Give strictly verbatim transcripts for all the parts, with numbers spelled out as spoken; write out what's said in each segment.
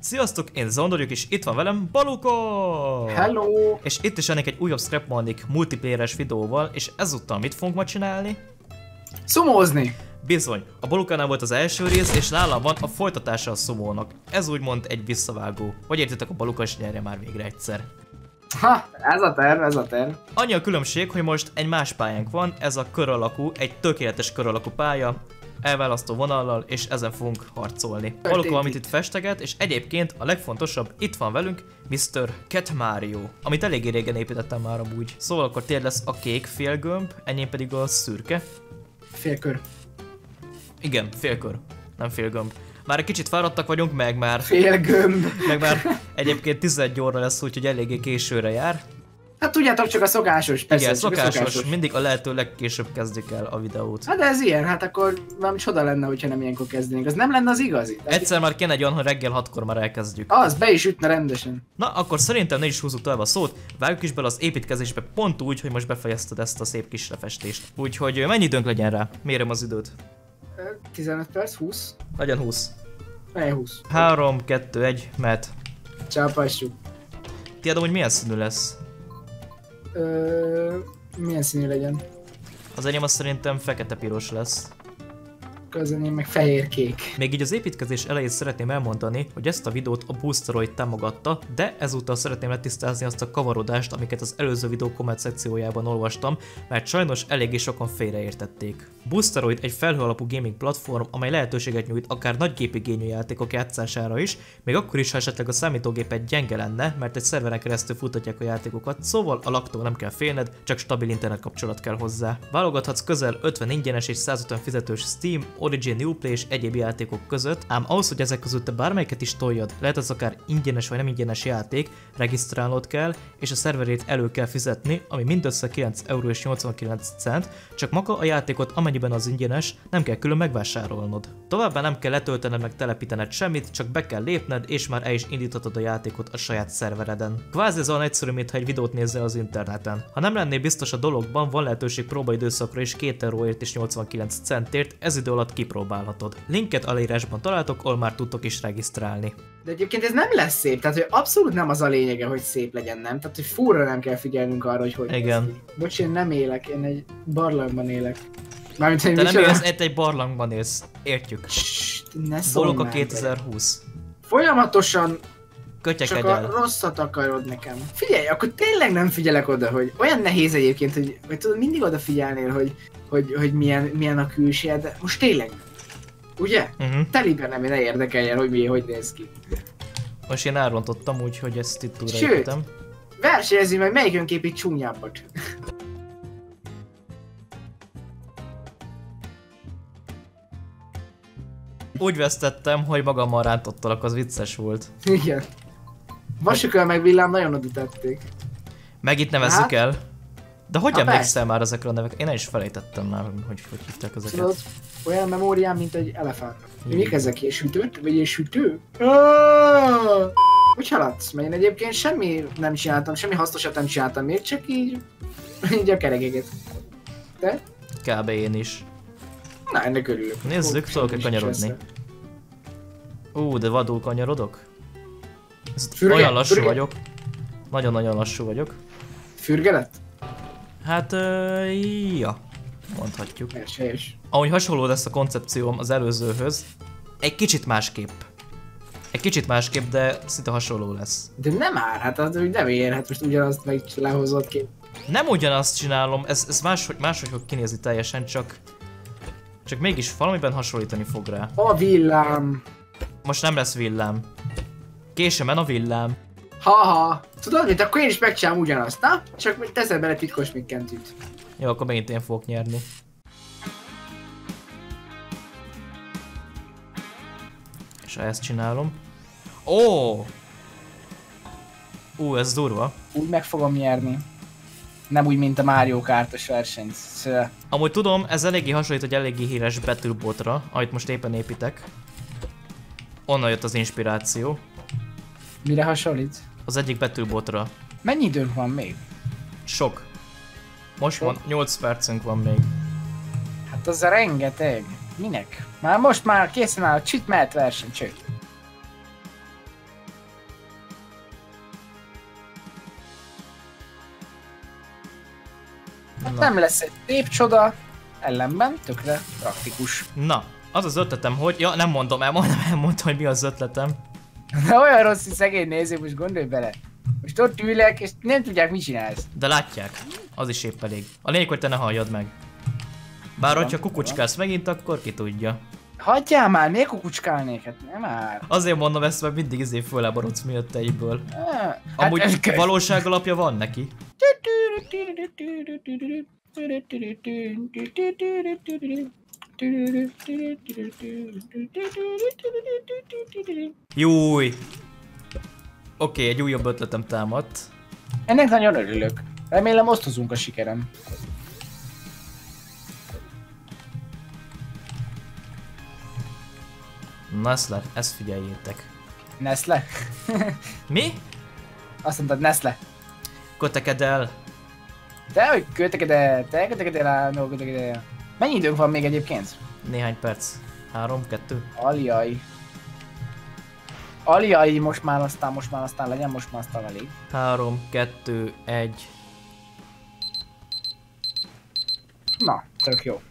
Sziasztok, én Zondorjuk, és itt van velem Baluka! Hello! És itt is ennek egy újabb Scrapmonic multiplayeres videóval, és ezúttal mit fogunk ma csinálni? Szumózni! Bizony, a Balukánál volt az első rész, és nálam van a folytatása a szumónak. Ez úgymond egy visszavágó. Hogy értitek, a Baluka is nyerje már végre egyszer. Ha, ez a terv, ez a terv. Annyi a különbség, hogy most egy más pályánk van, ez a kör alakú, egy tökéletes kör alakú pálya, elválasztó vonallal, és ezen fogunk harcolni. Baluka, amit itt festeget, és egyébként a legfontosabb, itt van velünk miszter Cat Mario, amit eléggé régen építettem már amúgy. Szóval akkor tiéd lesz a kék félgömb, enyém pedig a szürke. Félkör. Igen, félkör, nem félgömb. Már egy kicsit fáradtak vagyunk, meg már... Félgömb. Meg már egyébként tizenegy óra lesz, úgyhogy eléggé későre jár. Hát tudjátok, csak a szokásos. Persze, Igen, szokásos, szokásos, mindig a lehető legkésőbb kezdjük el a videót. Hát de ez ilyen, hát akkor valami csoda lenne, hogyha nem ilyenkor kezdenénk. Az nem lenne az igazi. Egyszer már kéne egy olyan, hogy reggel hatkor már elkezdjük. Az, be is ütne rendesen. Na, akkor szerintem ne is húzzuk tovább a szót, vágjuk is bele az építkezésbe pont úgy, hogy most befejezted ezt a szép kis lefestést. Úgyhogy mennyi időnk legyen rá? Mérem az időt. tizenöt perc, húsz. Legyen húsz. Legyen húsz. három, kettő, egy, mehet. Csápassuk. Tiéd amúgy milyen színű lesz? Ö, milyen színű legyen? Az enyém az szerintem fekete-piros lesz. Közöném meg fehér-kék. Még így az építkezés elejét szeretném elmondani, hogy ezt a videót a Boosteroid támogatta, de ezúttal szeretném letisztázni azt a kavarodást, amiket az előző videó komment szekciójában olvastam, mert sajnos eléggé sokan félreértették. Boosteroid egy felhő alapú gaming platform, amely lehetőséget nyújt akár nagygépi igényű játékok játszására is, még akkor is, ha esetleg a számítógéped gyenge lenne, mert egy szerveren keresztül futatják a játékokat, szóval a laktól nem kell félned, csak stabil internet kapcsolat kell hozzá. Válogathatsz közel ötven ingyenes és százötven fizetős Steam, Origin, Uplay és egyéb játékok között, ám ahhoz, hogy ezek között te bármelyiket is toljad, lehet az akár ingyenes vagy nem ingyenes játék, regisztrálnod kell, és a szerverét elő kell fizetni, ami mindössze kilenc euró és nyolcvankilenc cent, csak maga a játékot, amennyiben az ingyenes, nem kell külön megvásárolnod. Továbbá nem kell letöltened meg telepítened semmit, csak be kell lépned, és már el is indíthatod a játékot a saját szervereden. Kvázi ez olyan egyszerű, mintha egy videót nézzel az interneten. Ha nem lennél biztos a dologban, van lehetőség próbaidőszakra is két euróért és nyolcvankilenc centért, ez idő alatt kipróbálhatod. Linket a leírásban találtok, ahol már tudtok is regisztrálni. De egyébként ez nem lesz szép, tehát hogy abszolút nem az a lényege, hogy szép legyen, nem? Tehát hogy furra nem kell figyelnünk arra, hogy hogy Igen. Bocs, én nem élek, én egy barlangban élek. Mármint, hogy te nem élsz, élsz, egy, egy barlangban élsz. Értjük. Ssst, ne szólj Baluka már, kétezer-húsz. Folyamatosan Kötyekedj csak el. a rosszat akarod nekem. Figyelj, akkor tényleg nem figyelek oda, hogy olyan nehéz egyébként, hogy, hogy tudod, mindig odafigyelnél, hogy, hogy, hogy milyen, milyen a külsje, de most tényleg nem. Ugye? Uh-huh. Teliben nem, ne érdekeljen, hogy mi, hogy néz ki. Most én elrontottam úgy, hogy ezt itt újra Sőt, építem. versenyezni meg melyikünk épít csúnyábbat. Úgy vesztettem, hogy magammal rántottalak, az vicces volt. Igen. Vasukör meg villám nagyon odatették. Meg itt nevezzük Hát? el. De hogy Ha, emlékszel már ezekre a nevekre? Én el is felejtettem már, hogy hogy hívták ezeket. Tudod, olyan memóriám, mint egy elefánt. Igen. Mik ezek? Ilyen sütőt? Vagy ilyen sütő? Hogy haladsz? Mert én egyébként semmi nem csináltam, semmi hasznosat nem csináltam még, csak így, így a kerekeket. Te? Kb. Én is. Na, ennek örülök. Nézzük, Ó, tudok-e semmi is kanyarodni. lesz. Ú, de vadul kanyarodok? Ez Fürge? olyan lassú Fürge? vagyok. Nagyon-nagyon lassú vagyok. Fürge lett? Hát, uh, ja, mondhatjuk. Helyes, helyes. Ahogy hasonló lesz a koncepcióm az előzőhöz, egy kicsit másképp. Egy kicsit másképp, de szinte hasonló lesz. De nem már, hát az úgy nem ér, hát most ugyanazt meg lehozott ki. Nem ugyanazt csinálom, ez, ez máshogy, máshogy fog kinézni teljesen, csak... Csak mégis valamiben hasonlítani fog rá. A villám. Most nem lesz villám. Későn men a villám. Haha. Tudod mit, akkor én is megcsinálom ugyanazt, na? Csak teszel bele titkos mikkentűt. Jó, akkor megint én fogok nyerni. És ha ezt csinálom... Ó! Ú, ez durva. Úgy meg fogom nyerni. Nem úgy, mint a Mario Kartos verseny. Szóval... Amúgy tudom, ez eléggé hasonlít egy eléggé híres Battlebotra, amit most éppen építek. Onnan jött az inspiráció. Mire hasonlít? Az egyik Battlebotra. Mennyi időnk van még? Sok. Most van, nyolc percünk van még. Hát az a rengeteg. Minek? Már most már készen áll a cheat mehet verseny, cső. Na. Nem lesz egy szép csoda, ellenben tökre praktikus. Na, az az ötletem, hogy... Ja, nem mondom el, majdnem elmondtam, hogy mi az ötletem. De olyan rossz, hogy szegény néző, most gondolj bele. Most ott ülek, és nem tudják, mit csinálsz. De látják, az is épp elég. A lényeg, hogy te ne halljad meg. Bár hogyha kukucskálsz megint, akkor ki tudja. Hagyjál már, miért kukucskálnék? Hát nem már. Azért mondom ezt, mert mindig izé föleborodsz miatt egyből. Hát, amúgy valóság alapja van neki. Júj! Oké, okay, egy újabb ötletem támadt. Ennek nagyon örülök. Remélem osztozunk a sikerem. Nestle, ezt figyeljétek. Nestle? Mi? Azt mondtad Nestle. Köteked el. Te, hogy köteked el, te köteked el, no, köteked el. Mennyi időnk van még egyébként? Néhány perc. Három, kettő. Aljaj. Aljaj, most már aztán, most már aztán legyen, most már aztán elég. Három, kettő, egy. Na, tök jó.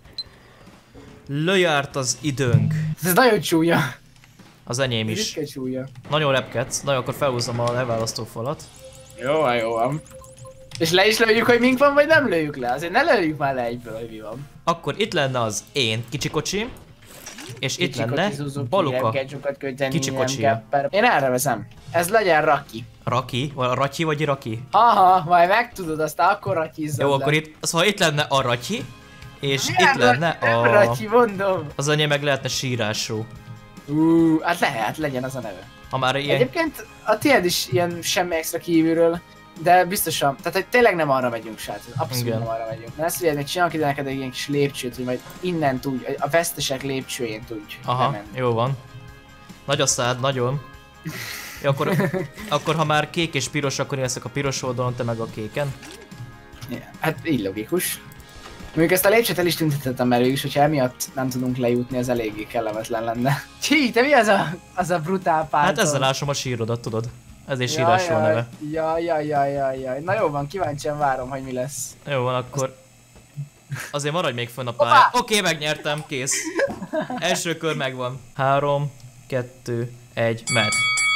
Lejárt az időnk. Ez nagyon csúnya. Az enyém is. Ritka csúnya. Nagyon repkedsz. Na, akkor felhúzom a leválasztó falat. Jó van, jó van. És le is lőjük, hogy mink van, vagy nem lőjük le? Azért ne lőjük már le egyből, hogy mi van. Akkor itt lenne az én kicsi kocsim. És itt Kicsi lenne kocsi Suzuki, Baluka nem kell sokat költeni, kicsi nem kocsia. kell. Én erre veszem. Ez legyen Raki. Raki? Vagy Ratyi vagy Raki? Aha, majd megtudod, aztán akkor ratyizzad Jó, le. akkor itt, szóval itt lenne a Ratyi. És Milyen itt lenne Ratyi? Nem a... Ratyi, mondom. Az enyém meg lehetne sírású. Ú, hát lehet, legyen az a neve. Ha már ilyen... Egyébként a tiéd is ilyen semmi extra kívülről, de biztosan, tehát hogy tényleg nem arra megyünk, srác, abszolút Igen. nem arra megyünk. Mert ezt ugye még csinálok ide neked egy ilyen kis lépcsőt, hogy majd innen tudj, a vesztesek lépcsőjén tudj Aha, bemenni. jó van. Nagy a szád, nagyon. Ja, akkor, akkor ha már kék és piros, akkor én leszek a piros oldalon, te meg a kéken. Ja, hát így logikus. Mondjuk ezt a lépcsőt el is tüntetettem elő is, hogyha emiatt nem tudunk lejutni, az eléggé kellemetlen lenne. Csí, te mi az a, az a brutál párton? Hát ezzel ásom a sírodat, tudod. Ez is sírású a neve. Jaj, jaj, jaj, jaj, jaj. Na jó van, kíváncsian várom, hogy mi lesz. Jó van, akkor... Azért maradj még fönn a pályán. Oké, okay, megnyertem, kész. Első kör megvan. Három, kettő, egy, mehet.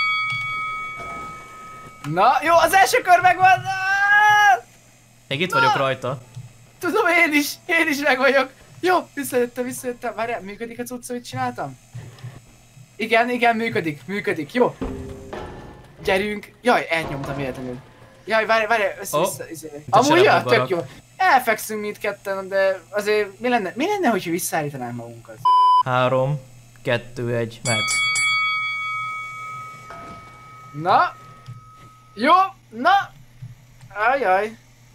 Na, jó, az első kör megvan! Még itt vagyok rajta. Tudom, én is, én is meg vagyok. Jó, visszajöttem, visszajöttem. Várjál, működik a cucc, amit csináltam? Igen, igen, működik, működik, jó. Gyerünk. Jaj, elnyomtam véletlenül. Jaj, várj, várj, össze, Oh, össze, össze. Amúgy ja, tök jó. Elfekszünk mindketten, de azért mi lenne, mi lenne, hogyha visszaállítanánk magunkat? Három, kettő, egy, mehet. Na. Jó, na. Ajaj.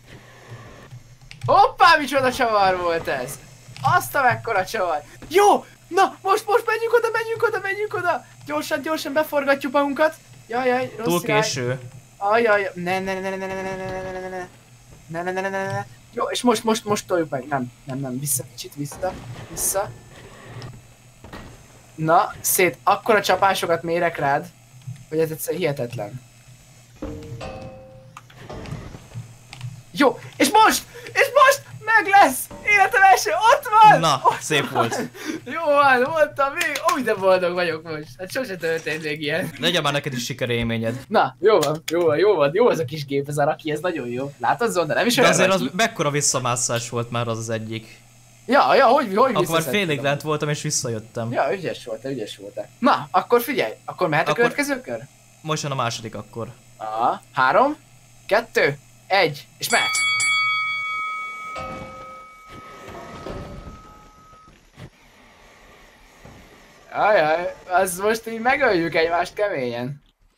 Hoppá, micsoda csavar volt ez! Azt a mekkora csavar! Jó! Na, most, most menjünk oda, menjünk oda, menjünk oda! Gyorsan, gyorsan beforgatjuk magunkat! Jajjaj, rossz Túl irány. késő. Ajaj, ne, ne, ne, ne, ne, ne, ne, ne, ne, ne, ne, ne, ne, ne, ne, ne, ne, ne. Jó, és most, most, most toljuk meg. Nem, nem, nem, vissza kicsit, vissza, vissza. Na, szét, akkora csapásokat mérek rád, hogy ez egyszer hihetetlen. Jó, és most! És most! Meg lesz! Életem első, ott van! Na, ott szép van. volt. Jó van, voltam még, úgy de boldog vagyok most. Hát sose történt még ilyen. Legyen már neked is sikerélményed. Na, jó van, jó van, jó van, jó az a kis gép, ez a Raki, ez nagyon jó. Látod, Zonda, nem is De olyan azért Raki. az mekkora visszamászás volt már az az egyik. Ja, ja, hogy, hogy Akkor már visszaszedtem. félig lent voltam és visszajöttem. Ja, ügyes voltál, ügyes voltál. Na, akkor figyelj, akkor mehet Akkor- a következő kör? Most jön a második akkor. Aha, három, kettő, egy, és mehet. Ajaj, az most így megöljük egymást keményen.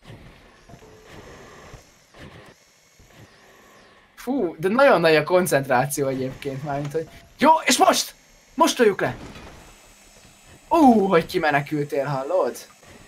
Fú, de nagyon nagy a koncentráció egyébként már, mint hogy... Jó, és most! Most toljuk le! Ú, hogy kimenekültél, hallod?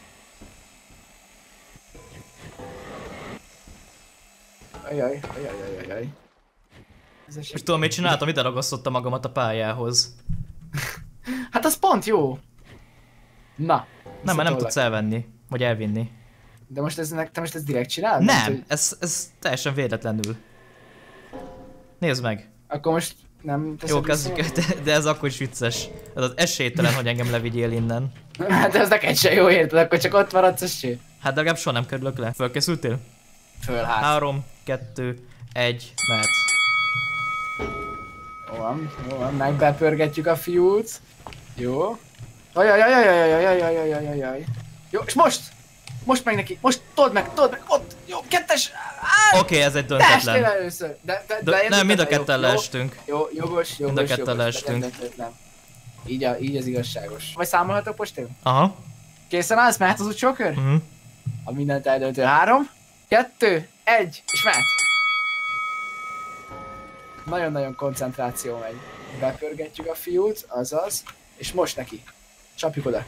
Ajaj, ajaj, ajaj, ajaj. Ez És esély... tudom, mit csináltam? Ide ragasztottam magamat a pályához. Hát az pont jó! Na. Nem, mert nem visszatollak. tudsz elvenni. Vagy elvinni. De most ez, te most ezt direkt csinálod? Nem, Hogy... ez, ez teljesen véletlenül. Nézd meg. Akkor most nem teszed Jó, vissza? kezdjük, de, de ez akkor is vicces. Ez az esélytelen, hogy engem levigyél innen. Hát ez neked se jó, érted, akkor csak ott maradsz, az sé. Hát de legalább soha nem kerülök le. Fölkészültél? Föl hát. Három, kettő, egy, mehet. Jó van, jó van, megbepörgetjük a fiút. Jó. Ajajajajajajajajajajajajajaj. Jó, és most! Most meg neki, most told meg, told meg, ott! Jó, kettes! Oké, okay, ez egy Testél döntetlen. először! De, de, De, de nem, mind a jó, ketten jó, leestünk. Jó, jogos, jogos, Mind a ketten jogos, leestünk. legyen döntetlen. Így, a, így az igazságos. Vagy számolhatok most én? Aha. Készen állsz, mehet az utcsó kör? Mhm. A mindent eldöntő. Három, kettő, egy, és mehet. Nagyon-nagyon koncentráció megy. Bepörgetjük a fiút, azaz, és most neki. Csapjuk oda.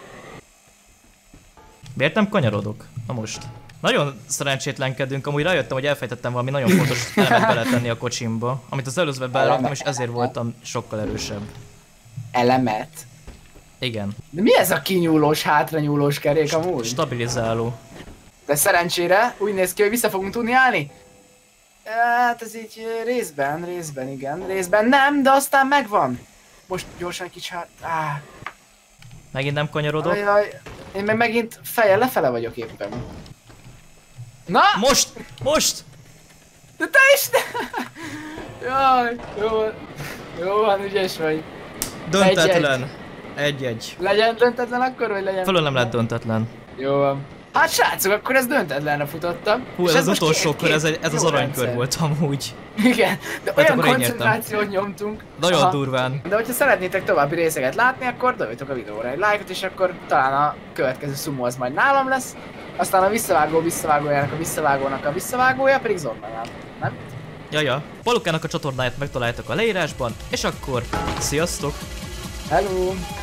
Miért nem kanyarodok? Na most. Nagyon szerencsétlenkedünk, amúgy rájöttem, hogy elfejtettem valami nagyon fontos elemet beletenni a kocsimba, amit az előzőben beleraktam, és ezért voltam sokkal erősebb. Elemet? Igen. De mi ez a kinyúlós, hátranyúlós kerék amúgy? Stabilizáló. De szerencsére úgy néz ki, hogy vissza fogunk tudni állni? Hát ez így részben, részben igen, részben nem, de aztán megvan. Most gyorsan egy kicsit hát... Áh. Megint nem kanyarodok. Ajaj, én meg megint fejjel lefele vagyok éppen. Na! Most! Most! De te is! Jaj, jó van. Jó van, ügyes vagy. Döntetlen. Egy-egy. Legyen döntetlen akkor, vagy legyen? Fölül nem lett döntetlen. Jó van. Hát srácok, akkor ez döntetlenre futottam. Hú, És ez az most utolsó két- kör, ez, egy, két ez az jó aranykör rendszer. volt amúgy. Igen, de Hát olyan akkor én nyertem. koncentrációt nyomtunk. Nagyon Aha. durván. De hogyha szeretnétek további részeket látni, akkor dobjatok a videóra egy lájkot, és akkor talán a következő szumó az majd nálam lesz. Aztán a visszavágó visszavágójának a visszavágónak a visszavágója pedig Zornánál. Nem? Jaja, Palukának a csatornáját megtaláltak a leírásban, és akkor sziasztok! Hello!